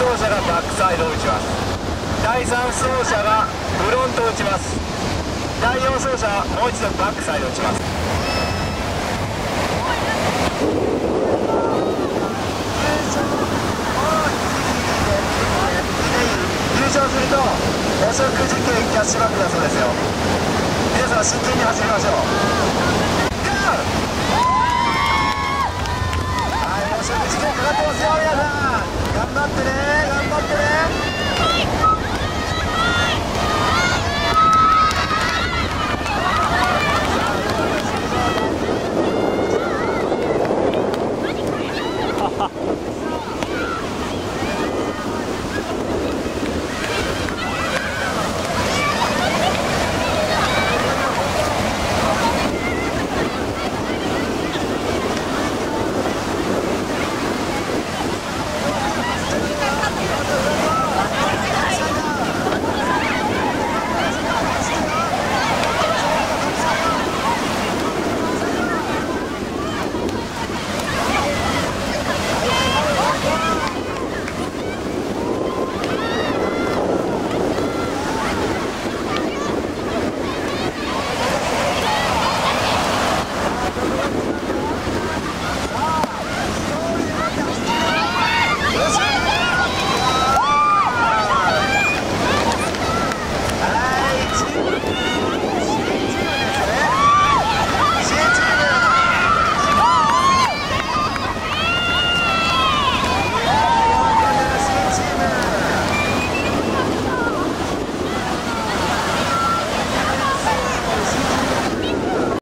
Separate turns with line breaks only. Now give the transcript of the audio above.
者がバックサイドを打ちます。第3走者がフロントを打ちます。第4走者はもう一度バックサイドを打ちます。優勝するとお食事券キャッシュバックだそうですよ。皆さん真剣に走りましょう。はい、お食事券かかってますよ。皆さん頑張ってね。